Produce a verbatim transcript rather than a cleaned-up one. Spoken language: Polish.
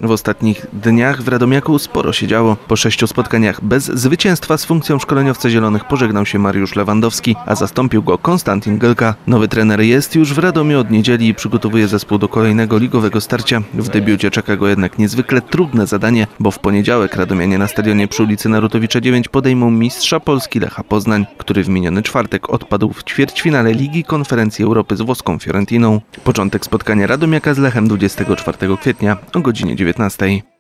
W ostatnich dniach w Radomiaku sporo się działo. Po sześciu spotkaniach bez zwycięstwa z funkcją szkoleniowca Zielonych pożegnał się Mariusz Lewandowski, a zastąpił go Konstantin Gylka. Nowy trener jest już w Radomiu od niedzieli i przygotowuje zespół do kolejnego ligowego starcia. W debiucie czeka go jednak niezwykle trudne zadanie, bo w poniedziałek radomianie na stadionie przy ulicy Narutowicza dziewięć podejmą mistrza Polski Lecha Poznań, który w miniony czwartek odpadł w ćwierćfinale Ligi Konferencji Europy z włoską Fiorentiną. Początek spotkania Radomiaka z Lechem dwudziestego czwartego kwietnia o godzinie dziewiętnastej.